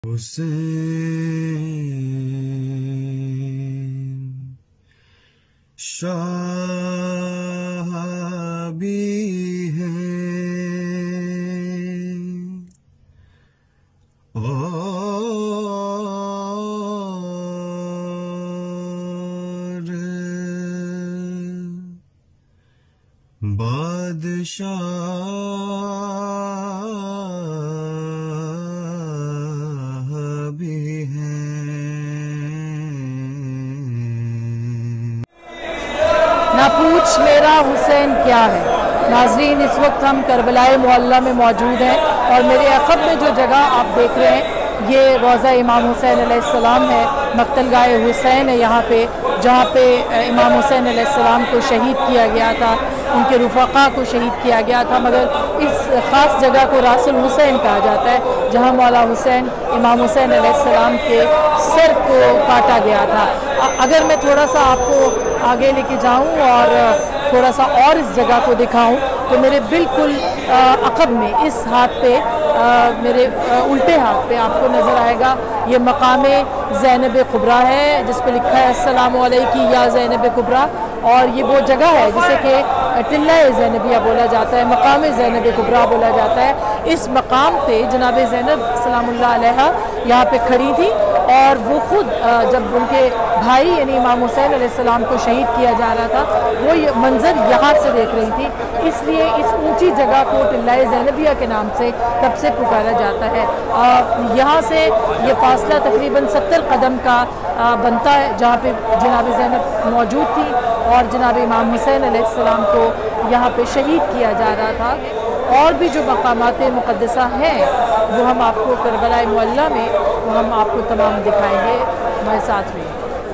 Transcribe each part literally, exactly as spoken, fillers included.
हुसैन शाह भी हैं और बादशाह भी हैं। ना पूछ मेरा हुसैन क्या है। नाज़रीन, इस वक्त हम करबलाए मोहल्ला में मौजूद हैं और मेरे अक़ब में जो जगह आप देख रहे हैं ये रोज़ा इमाम हुसैन अलैहिस्सलाम है। मक्तलगाह हुसैन है यहाँ पे, जहाँ पे इमाम हुसैन अलैहिस्सलाम को शहीद किया गया था, उनके रुफ़क़ा को शहीद किया गया था। मगर इस ख़ास जगह को रासुल हुसैन कहा जाता है, जहाँ मौला हुसैन इमाम हुसैन अलैहिस्सलाम के सर को काटा गया था। अगर मैं थोड़ा सा आपको आगे लेके जाऊँ और थोड़ा सा और इस जगह को दिखाऊं तो मेरे बिल्कुल अक़ब में इस हाथ पे आ, मेरे आ, उल्टे हाथ पे आपको नज़र आएगा ये मकामे ज़ैनब कुबरा है, जिस पे लिखा है अस्सलामु अलैकी या ज़ैनब कुबरा। और ये वो जगह है जिसे कि टिल्ला ज़ैनबिया बोला जाता है, मकाम ज़ैनब कुबरा बोला जाता है। इस मकाम पे जनाब ज़ैनब सलामुल्लाह अलैहा यहाँ पे खड़ी थी और वो खुद जब उनके भाई यानी इमाम हुसैन अलैहिस्सलाम को शहीद किया जा रहा था वो ये मंज़र यहाँ से देख रही थी। इसलिए इस ऊंची जगह को टिल्ला ज़ैनबिया के नाम से तब से पुकारा जाता है। यहाँ से ये फासला तकरीबन सत्तर कदम का आ, बनता है, जहाँ पे जनाब ज़ैनब मौजूद थी और जनाब इमाम हुसैन अलैहिस्सलाम को यहाँ पे शहीद किया जा रहा था। और भी जो मकामात मुक़द्दसा हैं वो हम आपको करबलाए मोहल्ला में वो हम आपको तमाम दिखाएंगे। हमारे साथ में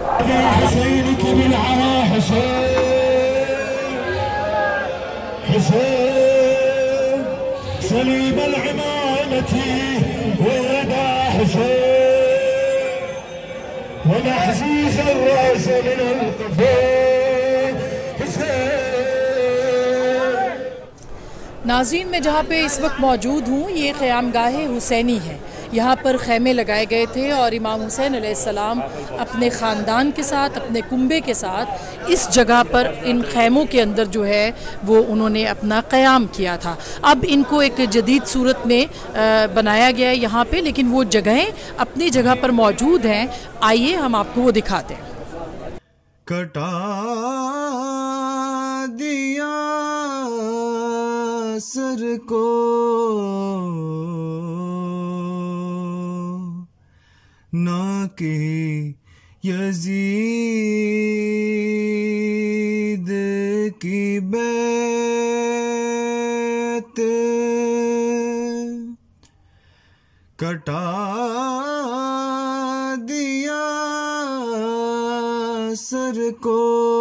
नाज़रीन, मैं जहाँ पे इस वक्त मौजूद हूँ ये क़यामगाह हुसैनी है। यहाँ पर ख़ैमे लगाए गए थे और इमाम हुसैन अलैहिस्सलाम अपने ख़ानदान के साथ, अपने कुंबे के साथ इस जगह पर इन ख़ैमों के अंदर जो है वो उन्होंने अपना क़याम किया था। अब इनको एक जदीद सूरत में बनाया गया है यहाँ पे, लेकिन वो जगहें अपनी जगह पर मौजूद हैं। आइए हम आपको वो दिखाते हैं। कटा दिया सर को ना कि यजीद की बैत कटा दिया सर को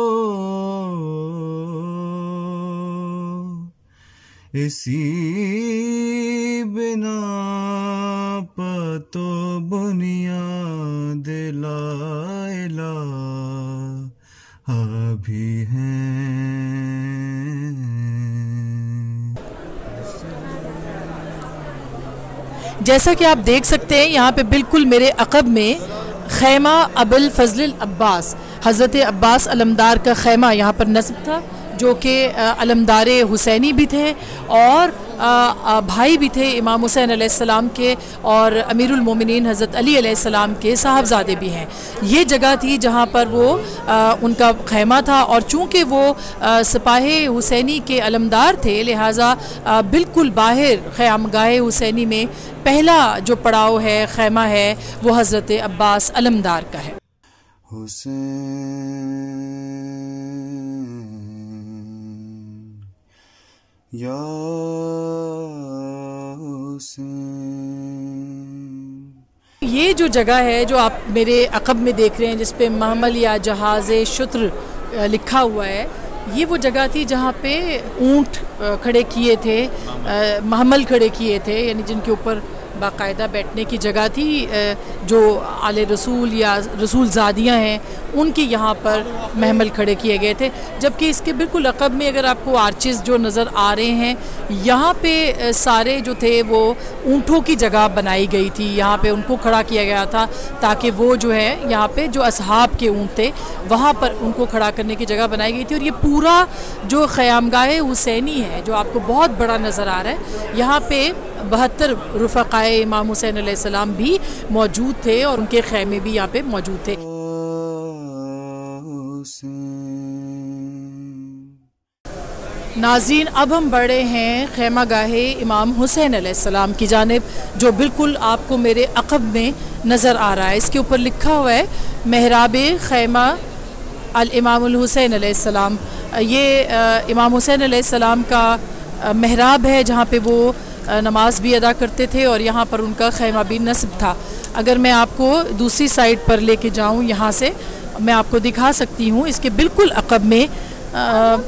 इसी बिना पतो बुनियाद ला इलाहा भी हैं। जैसा कि आप देख सकते हैं यहाँ पे बिल्कुल मेरे अक़ब में खैमा अबुल फजल अब्बास, हज़रत अब्बास अलमदार का खैमा यहाँ पर नस्ब था, जो कि अलमदार हुसैनी भी थे और आ, आ, भाई भी थे इमाम हुसैन अलैहिस्सलाम के और अमीरुल मोमिनीन हज़रत अली अलैहिस्सलाम के साहबजादे भी हैं। ये जगह थी जहाँ पर वो आ, उनका खैमा था और चूँकि वो सिपाही हुसैनी के अलमदार थे लिहाजा बिल्कुल बाहर ख़यामगाह हुसैनी में पहला जो पड़ाव है, खैमा है, वो हज़रत अब्बास अलमदार का है। या हुसैन। ये जो जगह है जो आप मेरे अक़ब में देख रहे हैं जिस पे महमल या जहाज़ शुत्र लिखा हुआ है, ये वो जगह थी जहाँ पे ऊँट खड़े किए थे, महमल खड़े किए थे, यानी जिनके ऊपर बाकायदा बैठने की जगह थी। जो आले रसूल या रसूल ज़ादियाँ हैं उनके यहाँ पर महमल खड़े किए गए थे। जबकि इसके बिल्कुल अक़ब में अगर आपको आर्चेस जो नज़र आ रहे हैं, यहाँ पे सारे जो थे वो ऊँटों की जगह बनाई गई थी। यहाँ पे उनको खड़ा किया गया था ताकि वो जो है यहाँ पे जो असहाब के ऊँट थे वहाँ पर उनको खड़ा करने की जगह बनाई गई थी। और ये पूरा जो ख़यामगाह हुसैनी है जो आपको बहुत बड़ा नज़र आ रहा है, यहाँ पे बहत्तर रुफ़क़ाए इमाम हुसैन अलैहिस्सलाम भी मौजूद थे और उनके ख़ैमे भी यहाँ पे मौजूद थे। नाज़रीन, अब हम बढ़े हैं ख़ैमा गाहे इमाम हुसैन अलैहिस्सलाम की जानिब, जो बिल्कुल आपको मेरे अक़ब में नज़र आ रहा है। इसके ऊपर लिखा हुआ है मेहराब ख़ैमा अल इमामुल हुसैन अलैहिस्सलाम। ये इमाम हुसैन अलैहिस्सलाम का मेहराब है जहाँ पे वो नमाज भी अदा करते थे और यहाँ पर उनका ख़ैमा भी नस्ब था। अगर मैं आपको दूसरी साइड पर लेके जाऊँ, यहाँ से मैं आपको दिखा सकती हूँ। इसके बिल्कुल अक़ब में आ,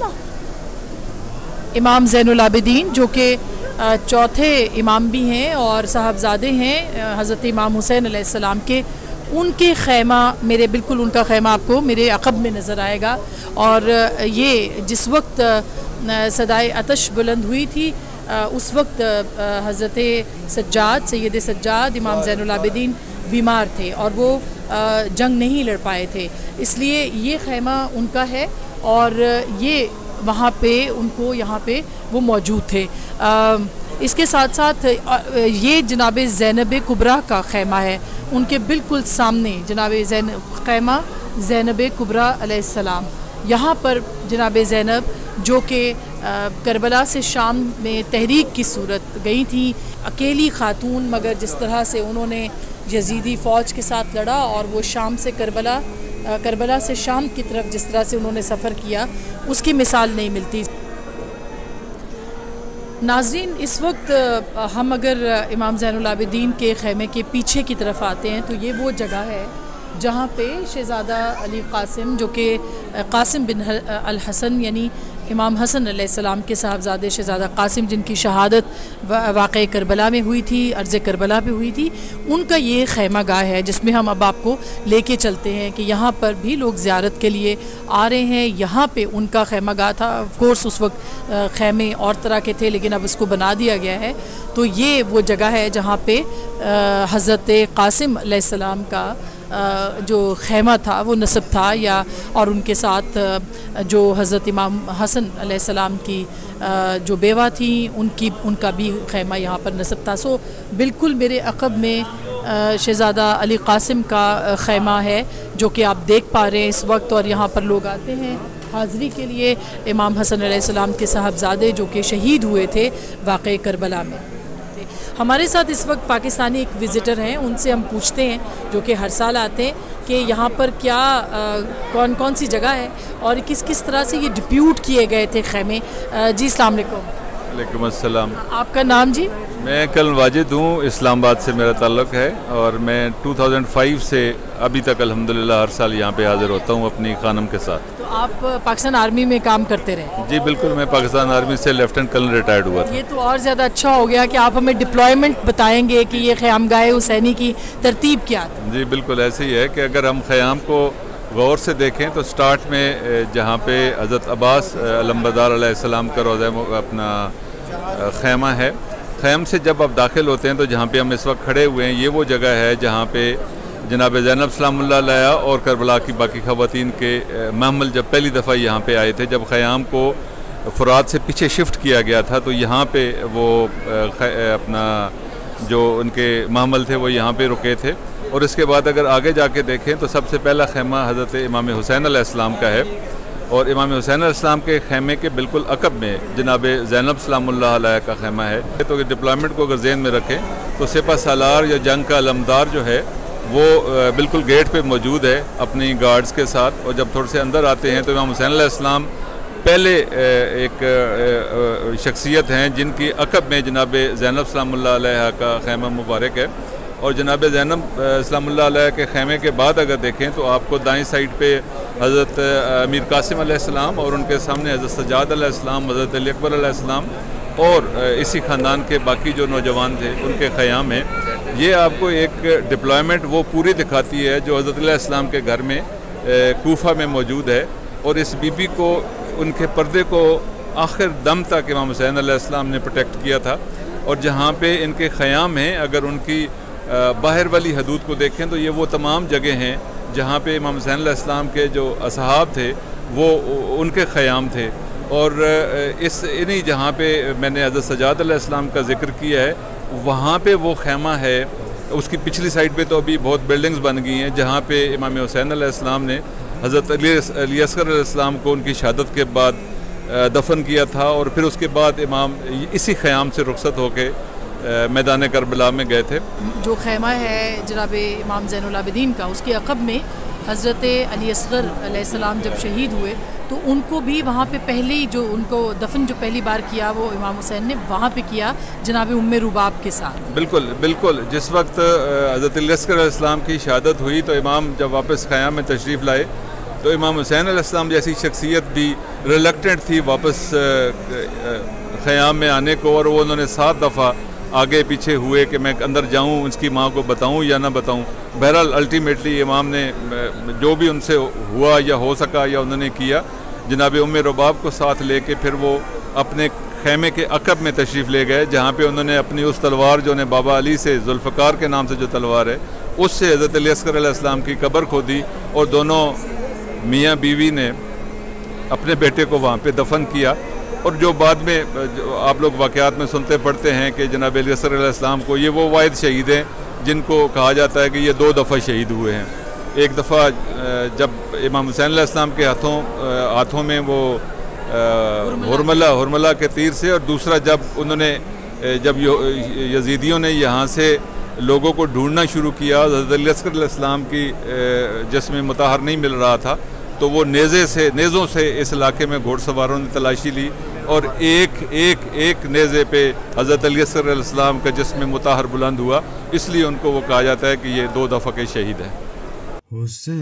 इमाम ज़ैनुल आबिदीन जो कि चौथे इमाम भी हैं और साहबजादे हैं हज़रत इमाम हुसैन अलैहिस्सलाम के, उनके ख़ैमा मेरे बिल्कुल उनका ख़ैमा आपको मेरे अक़ब में नज़र आएगा। और ये जिस वक्त सदाए अतश बुलंद हुई थी उस वक्त हज़रत सज्जाद सैयद सज्जाद इमाम ज़ैनुल आबिदीन बीमार थे और वो जंग नहीं लड़ पाए थे, इसलिए ये ख़ैमा उनका है और ये वहाँ पे उनको यहाँ पे वो मौजूद थे। आ, इसके साथ साथ ये जनाब ज़ैनब कुबरा का ख़ैमा है, उनके बिल्कुल सामने जनाब ज़ैन ख़ैमा ज़ैनब कुबरा अलैहिस्सलाम। यहाँ पर जनाब ज़ैनब जो कि करबला से शाम में तहरीक की सूरत गई थी, अकेली ख़ातून, मगर जिस तरह से उन्होंने यजीदी फ़ौज के साथ लड़ा और वो शाम से करबला करबला से शाम की तरफ जिस तरह से उन्होंने सफ़र किया, उसकी मिसाल नहीं मिलती। नाज़रीन, इस वक्त हम अगर इमाम ज़ैनुल आबिदीन के ख़ैमे के पीछे की तरफ आते हैं तो ये वो जगह है जहाँ पे शहज़ादा अली क़ासिम जो कि क़ासिम बिन अल हसन यानी इमाम हसन अलैहिस्सलाम के साहबजादे शहज़ादा क़ासिम जिनकी शहादत वाक़े करबला में हुई थी, अर्ज़ करबला पे हुई थी, उनका ये ख़ैमा गाह है जिसमें हम अब आपको लेके चलते हैं कि यहाँ पर भी लोग ज़ियारत के लिए आ रहे हैं। यहाँ पे उनका ख़ैमा गाह था। ऑफ़ कोर्स उस वक्त ख़ैमे और तरह के थे लेकिन अब इसको बना दिया गया है। तो ये वो जगह है जहाँ पे हज़रत क़ासिम अलैहिस्सलाम का जो ख़ैमा था वो नस्ब था, या और उनके साथ जो हज़रत इमाम हसन अलैहिस्सलाम की जो बेवा थी उनकी उनका भी ख़ैमा यहाँ पर नस्ब था। सो बिल्कुल मेरे अक़ब में शहज़ादा अली क़ासिम का ख़ैमा है जो कि आप देख पा रहे हैं इस वक्त, और यहाँ पर लोग आते हैं हाज़री के लिए इमाम हसन अलैहिस्सलाम के साहबजादे जो कि शहीद हुए थे वाक़े करबला में। हमारे साथ इस वक्त पाकिस्तानी एक विज़िटर हैं, उनसे हम पूछते हैं जो कि हर साल आते हैं कि यहाँ पर क्या आ, कौन कौन सी जगह है और किस किस तरह से ये डिप्यूट किए गए थे ख़ैमे। जी अस्सलाम वालेकुम। वालेकुम अस्सलाम। आपका नाम जी? मैं कल वाजिद हूँ, इस्लामाबाद से मेरा ताल्लुक़ है और मैं दो हज़ार पाँच से अभी तक अल्हम्दुलिल्लाह हर साल यहाँ पे हाज़िर होता हूँ अपनी खानम के साथ। तो आप पाकिस्तान आर्मी में काम करते रहे? जी बिल्कुल, मैं पाकिस्तान आर्मी से लेफ्टिनेंट कर्नल रिटायर्ड हुआ था। ये तो और ज़्यादा अच्छा हो गया कि आप हमें डिप्लॉयमेंट बताएंगे कि ये ख़यामगाह हुसैनी की तरतीब क्या थी। जी बिल्कुल ऐसे ही है कि अगर हम ख़याम को गौर से देखें तो स्टार्ट में जहाँ पे हज़रत अब्बास अलंबरदार अलैहिस्सलाम का रोज़ा अपना ख़ैमा है, ख़ैम से जब आप दाखिल होते हैं तो जहाँ पे हम इस वक्त खड़े हुए हैं ये वो जगह है जहाँ पे जनाब ज़ैनब सलामुल्लाह अलैहा और करबला की बाकी ख़वातीन के महमल जब पहली दफ़ा यहाँ पे आए थे, जब ख़याम को फ़ुरात से पीछे शिफ्ट किया गया था तो यहाँ पे वो अपना जो उनके महमल थे वो यहाँ पे रुके थे। और इसके बाद अगर आगे जाके देखें तो सबसे पहला ख़ैमा हज़रत इमाम हुसैन अलैहिस्सलाम का है और इमाम हुसैन अलैहिस्सलाम के ख़ैमे के बिल्कुल अक़ब में जनाब ज़ैनब सलामुल्लाह अलैहा का ख़ैमा है। तो डिप्लॉयमेंट को अगर ज़हन में रखें तो सिपा सालार या जंग का अलमदार जो है वो बिल्कुल गेट पे मौजूद है अपनी गार्ड्स के साथ, और जब थोड़े से अंदर आते हैं तो इमाम हुसैन अलैहिस्सलाम पहले एक शख्सियत हैं जिनकी अक़ब में जनाब ज़ैनब सलामुल्लाह अलैहा का ख़ैमा मुबारक है। और जनाब ज़ैनब सलामुल्लाह अलैहा के ख़ैमे के बाद अगर देखें तो आपको दाएं साइड पे हज़रत अमीर कासिम अलैहिस्सलाम और उनके सामने हज़रत सज्जाद अलैहिस्सलाम, हज़रत अली अकबर अलैहिस्सलाम और इसी ख़ानदान के बाकी जो नौजवान थे उनके क़याम है। ये आपको एक डिप्लॉयमेंट वो पूरी दिखाती है जो हज़रत अलैहिस्सलाम के घर में कूफा में मौजूद है, और इस बीबी को उनके पर्दे को आखिर दम तक इमाम हुसैन अलैहिस्सलाम ने प्रोटेक्ट किया था। और जहाँ पे इनके ख़याम हैं, अगर उनकी बाहर वाली हदूद को देखें तो ये वो तमाम जगह हैं जहाँ पे इमाम हुसैन अलैहिस्सलाम के जो असहाब थे वो उनके ख़याम थे। और इस इन्हीं जहाँ पे मैंने हज़रत सज्जाद अलैहिस्सलाम का जिक्र किया है, वहाँ पे वो खैमा है। उसकी पिछली साइड पे तो अभी बहुत बिल्डिंग्स बन गई हैं जहाँ पे इमाम हुसैन अलैहिस्सलाम ने हज़रत अली असगर अलैहिस्सलाम को उनकी शहादत के बाद दफन किया था, और फिर उसके बाद इमाम इसी ख़याम से रुखसत होके मैदान करबला में गए थे। जो खैमा है जनाब इमाम ज़ैनुल आबिदीन का, उसके अक़ब में हज़रत अली असगर अलैहिस्सलाम जब शहीद हुए तो उनको भी वहाँ पे पहले ही जो उनको दफन जो पहली बार किया वो इमाम हुसैन ने वहाँ पे किया जनाब उम्मे रुबाब के साथ। बिल्कुल बिल्कुल। जिस वक्त हज़रत अली असगर अलैहिस्सलाम की शहादत हुई तो इमाम जब वापस ख़याम में तशरीफ़ लाए तो इमाम हुसैन अलैहिस्सलाम जैसी शख्सियत भी रिलक्टेंट थी वापस ख़याम में आने को, और वो उन्होंने सात दफ़ा आगे पीछे हुए कि मैं अंदर जाऊं, उसकी माँ को बताऊं या ना बताऊं। बहरहाल अल्टीमेटली इमाम ने जो भी उनसे हुआ या हो सका या उन्होंने किया, जनाब उम्मे रुबाब को साथ लेके फिर वो अपने खैमे के अक़ब में तशरीफ़ ले गए, जहाँ पे उन्होंने अपनी उस तलवार जो ने बाबा अली से जुल्फ़कार के नाम से जो तलवार है उससे हज़रत अली असगर अलैहिस्सलाम की कब्र खोदी, और दोनों मियाँ बीवी ने अपने बेटे को वहाँ पे दफन किया। और जो बाद में जो आप लोग वाक़यात में सुनते पढ़ते हैं कि जनाब अली असगर अलैहिस्सलाम को, ये वो वाहिद शहीद हैं जिनको कहा जाता है कि ये दो दफ़ा शहीद हुए हैं। एक दफ़ा जब इमाम हुसैन अलैहिस्सलाम के हाथों हाथों में वो हुरमला हुरमला के तीर से, और दूसरा जब उन्होंने जब यजीदियों ने यहाँ से लोगों को ढूंढना शुरू किया, हज़रत अली असगर अलैहिस्सलाम की जिसमें मुताहर नहीं मिल रहा था, तो वो नेज़े से नेज़ों से इस इलाके में घोड़सवारों ने तलाशी ली, और एक एक एक नेज़े पे हज़रत अली असगर अलैहिस्सलाम का जिस्म मुताहर बुलंद हुआ, इसलिए उनको वो कहा जाता है कि ये दो दफ़ा के शहीद हैं। हुसैन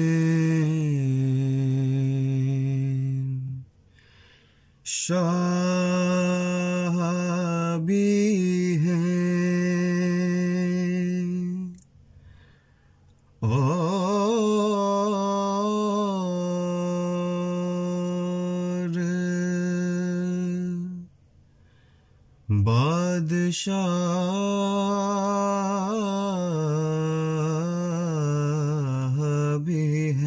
शाह भी हैं और बादशाह भी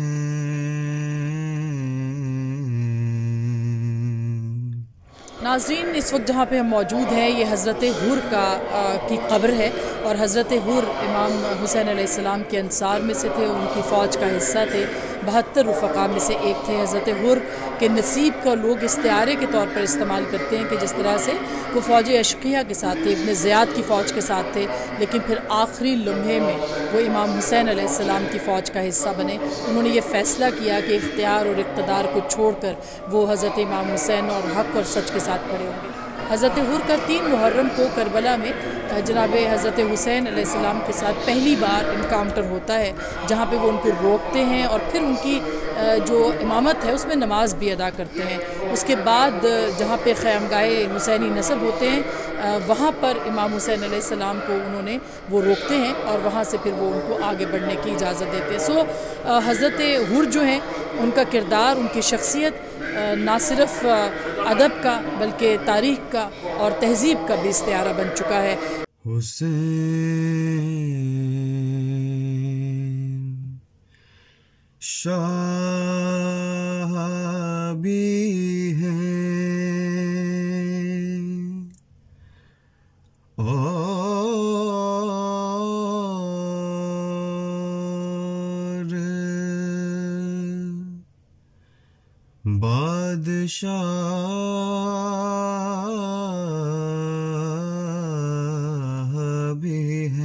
नाज़रीन, इस वक्त जहाँ पे हम मौजूद हैं ये हज़रत हुर का आ, की कब्र है, और हज़रत हुर इमाम हुसैन अलैहिस्सलाम के अंसार में से थे, उनकी फ़ौज का हिस्सा थे, बहत्तर रुफ़क़ा में से एक थे। हज़रत हुर के नसीब का लोग इस्तिआरे के तौर पर इस्तेमाल करते हैं कि जिस तरह से वो फ़ौज अशक़िया के साथ थे, इब्न ज़ियाद की फ़ौज के साथ थे, लेकिन फिर आखिरी लम्हे में वो इमाम हुसैन अलैहिस्सलाम की फ़ौज का हिस्सा बने। उन्होंने ये फ़ैसला किया कि इख्तियार और इक़्तिदार को छोड़कर वो हज़रत इमाम हुसैन और हक़ और सच के साथ खड़े होंगे। हज़रत हुर का तीन मुहर्रम को करबला में जनाब हज़रत हुसैन अलैहिस्सलाम के साथ पहली बार इनकाउंटर होता है, जहाँ पे वो उनको रोकते हैं और फिर उनकी जो इमामत है उसमें नमाज भी अदा करते हैं। उसके बाद जहाँ पे ख़यामगाहे हुसैनी नस्ब होते हैं वहाँ पर इमाम हुसैन अलैहिस्सलाम को उन्होंने वो रोकते हैं और वहाँ से फिर वो उनको आगे बढ़ने की इजाज़त देते हैं। सो हज़रत हुर जो हैं उनका किरदार, उनकी शख्सियत ना सिर्फ अदब का बल्कि तारीख़ का और तहज़ीब का भी इस्तिआरा बन चुका है। हुसैन शाह भी हैं और बादशाह भी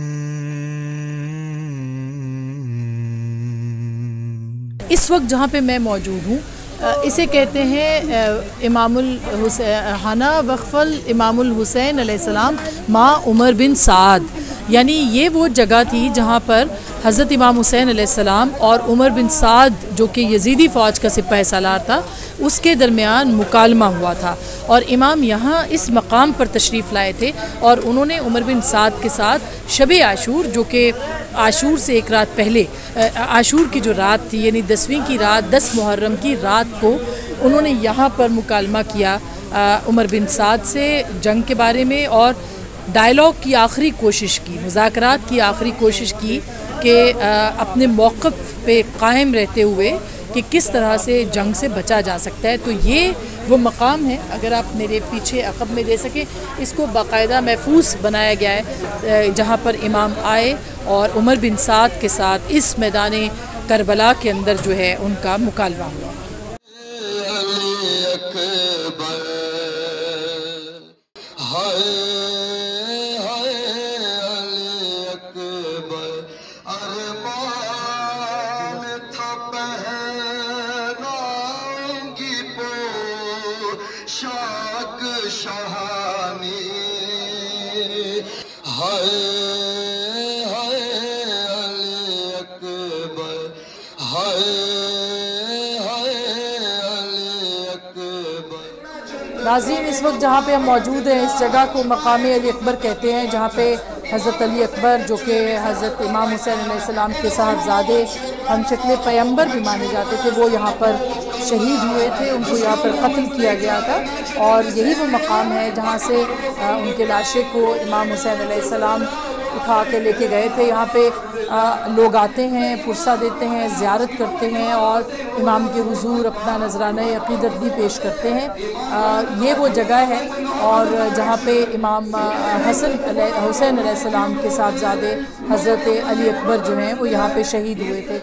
हैं। इस वक्त जहाँ पे मैं मौजूद हूँ इसे कहते हैं इमामुल हुसैन हाना वक्फल इमामुल हुसैन अलैहिस्सलाम माँ उमर बिन साद, यानी ये वो जगह थी जहाँ पर हज़रत इमाम हुसैन अलैहिस्सलाम और उमर बिन साद जो कि यजीदी फ़ौज का सिपाही सालार था उसके दरमियान मुकालमा हुआ था और इमाम यहाँ इस मकाम पर तशरीफ़ लाए थे और उन्होंने उमर बिन साद के साथ शब आशूर, जो कि आशूर से एक रात पहले, आशूर की जो रात थी यानी दसवीं की रात, दस मुहर्रम की रात को उन्होंने यहाँ पर मुकालमा किया उमर बिन साद से जंग के बारे में और डायलॉग की आखिरी कोशिश की, मुज़ाकरात की आखिरी कोशिश की कि अपने मौक़िफ़ पे कायम रहते हुए कि किस तरह से जंग से बचा जा सकता है। तो ये वो मकाम है, अगर आप मेरे पीछे अक़ब में दे सकें, इसको बाकायदा महफूज बनाया गया है जहाँ पर इमाम आए और उमर बिन साद के साथ इस मैदान करबला के अंदर जो है उनका मुकालमा हुआ। नाज़रीन, इस वक्त जहाँ पे हम मौजूद हैं इस जगह को मकाम अली अकबर कहते हैं, जहाँ पे हज़रत अली अकबर जो कि हज़रत इमाम हुसैन अलैहिस्सलाम के साहबजादे हम शक्ल पैगम्बर भी माने जाते थे, वो यहाँ पर शहीद हुए थे, उनको यहाँ पर कत्ल किया गया था और यही वो मकाम है जहाँ से उनके लाशे को इमाम हुसैन अलैहिस्सलाम उठा के लेके गए थे। यहाँ पे आ, लोग आते हैं, पुरसा देते हैं, ज़ियारत करते हैं और इमाम के हुजूर अपना नजराना अक़ीदत भी पेश करते हैं। आ, ये वो जगह है और जहाँ पे इमाम हसन हुसैन अलैहिस्सलाम के साहबजादे हज़रत अली अकबर जो हैं वो यहाँ पे शहीद हुए थे।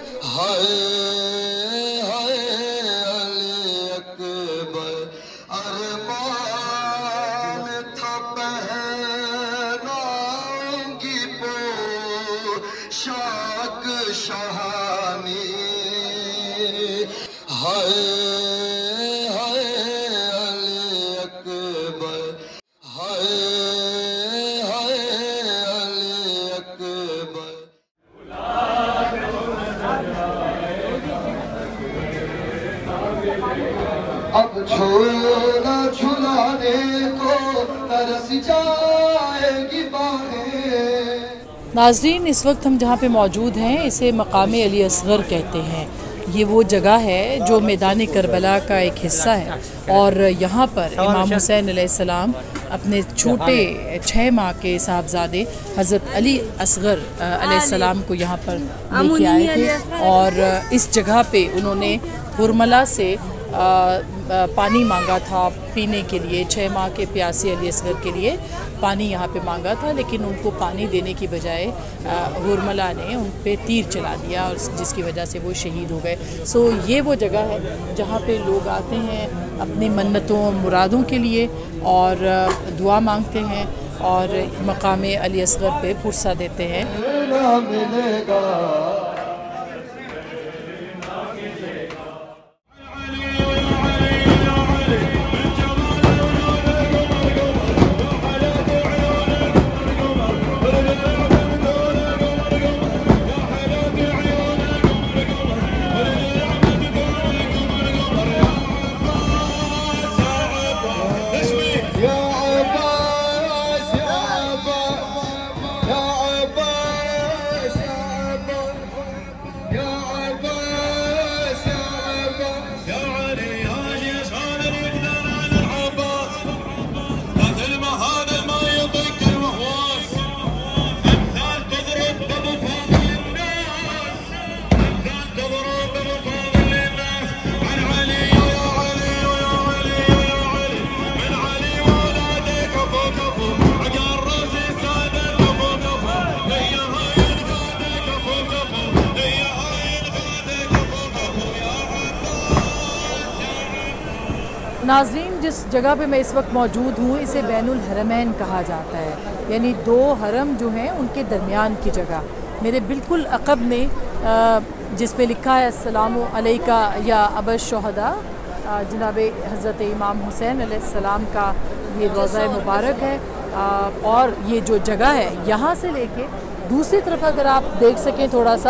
अब छोला छुलाने को तरस जाएगी बाहें। नाज़रीन, इस वक्त हम जहाँ पे मौजूद हैं इसे मकाम अली असग़र कहते हैं। ये वो जगह है जो मैदान करबला का एक हिस्सा है और यहाँ पर इमाम हुसैन अलैहिस्सलाम अपने छोटे छः माह के साहबजादे हज़रत अली असग़र अलैहिस्सलाम को यहाँ पर लेके आए थे और इस जगह पे उन्होंने हुरमला से आ, आ, पानी मांगा था पीने के लिए। छः माह के प्यासे अली असग़र के लिए पानी यहाँ पे मांगा था, लेकिन उनको पानी देने की बजाय हुरमला ने उन पे तीर चला दिया और जिसकी वजह से वो शहीद हो गए। सो ये वो जगह है जहाँ पे लोग आते हैं अपनी मन्नतों मुरादों के लिए और दुआ मांगते हैं और मकाम अली असग़र पे पुरसा देते हैं। नाज़रीन, जिस जगह पे मैं इस वक्त मौजूद हूँ इसे बैनुल हरमैन कहा जाता है, यानी दो हरम जो हैं उनके दरमियान की जगह। मेरे बिल्कुल अक़ब में जिस पे लिखा है अस्सलामु अलैका या अबश शुहदा, जनाब हज़रत इमाम हुसैन अलैहिस्सलाम का ये रोज़ा मुबारक है। और ये जो जगह है यहाँ से लेके दूसरी तरफ अगर आप देख सकें थोड़ा सा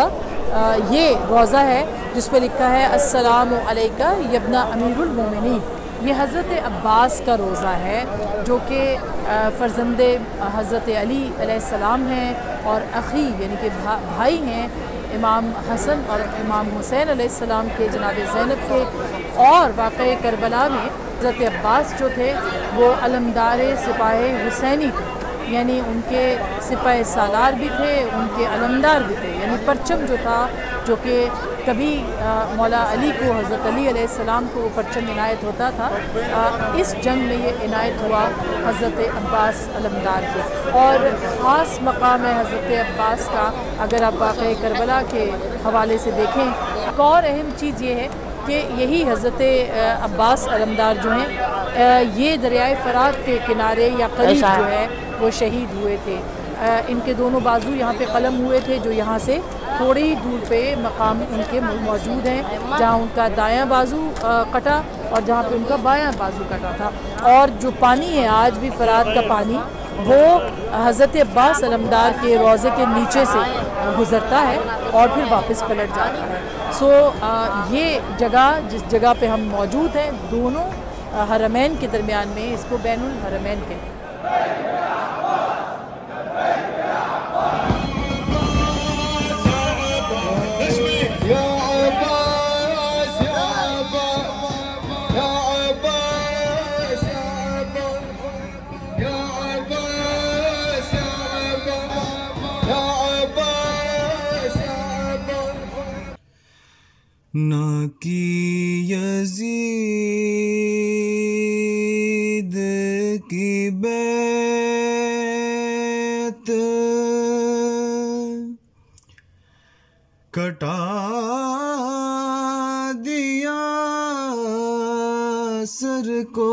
ये रोज़ा है जिस पे लिखा है अस्सलामु अलैका यब्ना अमीरुल मोमिनीन। ये हज़रत अब्बास का रोज़ा है जो कि फ़र्ज़ंदे हज़रत अली अलैहिस्सलाम हैं और अख़ी यानी कि भा, भाई हैं इमाम हसन और इमाम हुसैन अलैहिस्सलाम के जनाब ज़ैनब के। और वाक़ई करबला में हज़रत अब्बास जो थे वो अलमदार सिपाही हुसैनी थे, यानी उनके सिपाही सालार भी थे, उनके अलमदार भी थे। यानी परचम जो था जो कि कभी आ, मौला अली को हज़रत अली अलैहिस्सलाम को परचम इनायत होता था, आ, इस जंग में ये इनायत हुआ हज़रत अब्बास अलमदार को। और ख़ास मकाम है हज़रत अब्बास का अगर आप वाक़ई करबला के हवाले से देखें। एक और अहम चीज़ ये है कि यही हज़रत अब्बास अलमदार जो हैं ये दरियाए फ़रात के किनारे या करीब जो है वो शहीद हुए थे। इनके दोनों बाजू यहाँ पे कलम हुए थे जो यहाँ से थोड़ी ही दूर पे मकाम उनके मौजूद हैं, जहाँ उनका दायां बाजू कटा और जहाँ पे उनका बायां बाजू कटा था। और जो पानी है आज भी फ़रात का पानी वो हज़रत अब्बास अलमदार के रोज़े के नीचे से गुज़रता है और फिर वापस पलट जाता है। सो ये जगह जिस जगह पे हम मौजूद हैं दोनों हरमैन के दरमियान में, इसको बैनुल हरमैन कहते हैं। ना की यज़ीद की बैत कटा दिया सर को।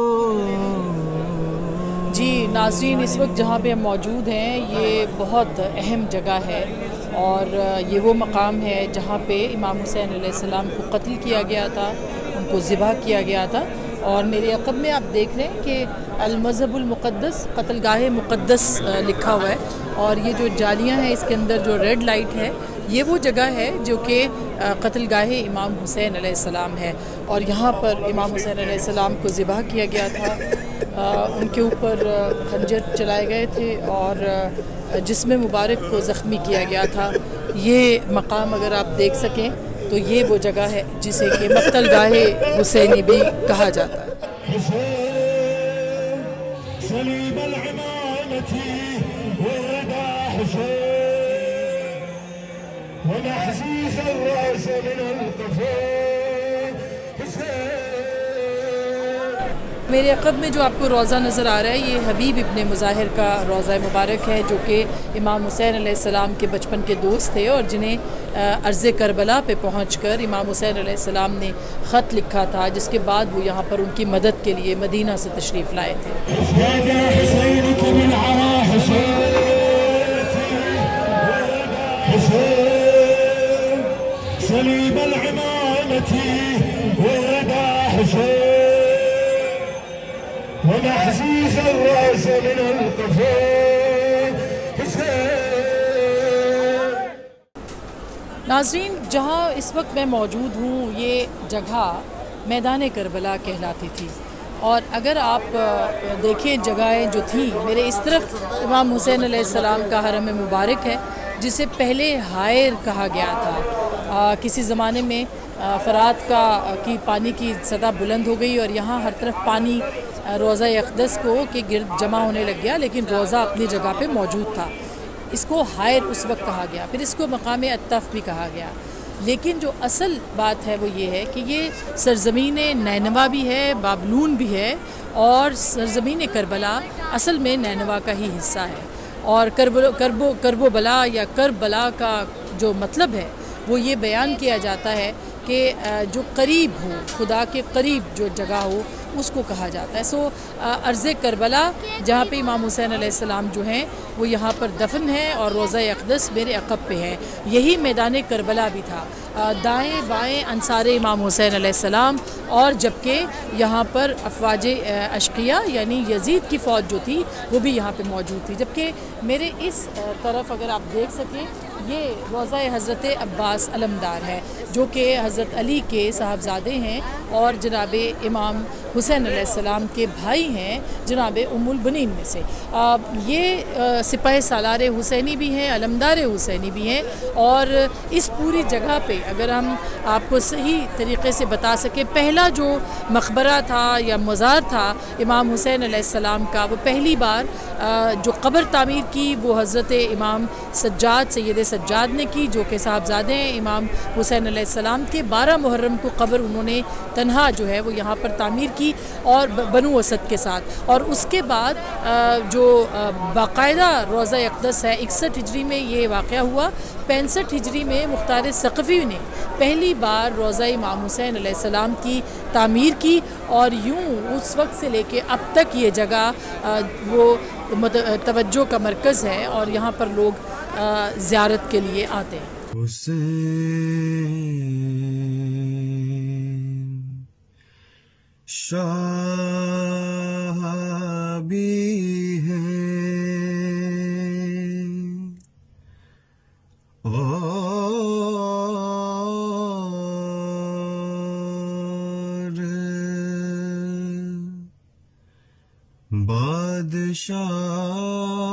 जी नाज़रीन, इस वक्त जहाँ पे हम मौजूद हैं ये बहुत अहम जगह है और ये वो मकाम है जहाँ पे इमाम हुसैन अलैहिस्सलाम को कत्ल किया गया था, उनको ज़िबा किया गया था। और मेरे अक़ब में आप देख रहे हैं कि अल-मज़हबुल मुक़द्दस क़त्लगाह मुक़द्दस लिखा हुआ है और ये जो जालियाँ हैं इसके अंदर जो रेड लाइट है ये वो जगह है जो कि क़त्लगाह इमाम हुसैन अलैहिस्सलाम है। और यहाँ पर इमाम हुसैन अलैहिस्सलाम को ज़िबा किया गया था, आ, उनके ऊपर खंजर चलाए गए थे और जिस्म मुबारक को ज़ख्मी किया गया था। ये मकाम अगर आप देख सकें तो ये वो जगह है जिसे कि मक़तलगाह हुसैनी भी कहा जाता है। मेरे अक़ब में जो आपको रोज़ा नज़र आ रहा है ये हबीब इब्ने मुज़ाहिर का रोज़ा मुबारक है जो कि इमाम हुसैन अलैहिस्सलाम के बचपन के दोस्त थे और जिन्हें अर्ज़े करबला पे पहुंचकर इमाम हुसैन अलैहिस्सलाम ने ख़त लिखा था, जिसके बाद वो यहाँ पर उनकी मदद के लिए मदीना से तशरीफ़ लाए थे। नाज़रीन, जहाँ इस वक्त मैं मौजूद हूँ ये जगह मैदान करबला कहलाती थी और अगर आप देखें जगहें जो थी, मेरे इस तरफ इमाम हुसैन अलैहिस्सलाम का हरम मुबारक है जिसे पहले हायर कहा गया था। आ, किसी ज़माने में फ़रात का की पानी की सतह बुलंद हो गई और यहाँ हर तरफ पानी रोज़ा अक़दस को के गिर्द जमा होने लग गया, लेकिन रोज़ा अपनी जगह पे मौजूद था। इसको हायर उस वक्त कहा गया, फिर इसको मकाम अत्तफ़ भी कहा गया। लेकिन जो असल बात है वो ये है कि ये सरज़मीन नैनवा भी है, बाबलून भी है और सरज़मीन करबला असल में नैनवा का ही हिस्सा है। और करबो करबो करबो बला या करबला का जो मतलब है वो ये बयान किया जाता है कि जो करीब हो, खुदा के करीब जो जगह हो उसको कहा जाता है। सो अर्ज़े करबला जहाँ पे इमाम हुसैन अलैहिस्सलाम जो हैं वो यहाँ पर दफन है और रोज़ा अक़दस मेरे अक़ब पे है। यही मैदान करबला भी था, दाएँ बाएँ अंसार इमाम हुसैन अलैहिस्सलाम और जबकि यहाँ पर अफवाज अशकिया यानी यजीद की फ़ौज जो थी वो भी यहाँ पे मौजूद थी। जबकि मेरे इस तरफ अगर आप देख सकें ये रोज़ा हज़रत अब्बास अलमदार है जो कि हज़रत अली के साहबजादे हैं और जनाब इमाम हुसैन अलैहिस्सलाम के भाई हैं जनाब उम्मुल बनीन में से। आ, ये सिपाही सालार हुसैनी भी हैं, अलमदार हुसैनी भी हैं। और इस पूरी जगह पे अगर हम आपको सही तरीक़े से बता सके, पहला जो मकबरा था या मज़ार था इमाम हुसैन अलैहिस्सलाम का, वो पहली बार आ, जो कब्र तामीर की वो हज़रत इमाम सज्जाद सैयद सज्जाद ने की, जो कि साहबजादे हैं इमाम हुसैन अलैहिस्सलाम के। बारह मुहर्रम को कब्र उन्होंने तन्हा जो है वो यहाँ पर तामीर की और बनु असद के साथ। और उसके बाद जो बाकायदा रोज़ा अक़दस है इकसठ हिजरी में ये वाक़या हुआ। पैंसठ हिजरी में मुख्तार सक़फ़ी ने पहली बार रोज़ा इमाम हुसैन अलैहिस्सलाम की तामीर की और यूँ उस वक्त से लेके अब तक ये जगह वो तवज्जो का मरकज़ है और यहाँ पर लोग ज़ियारत के लिए आते हैं। शाह भी है और बादशाह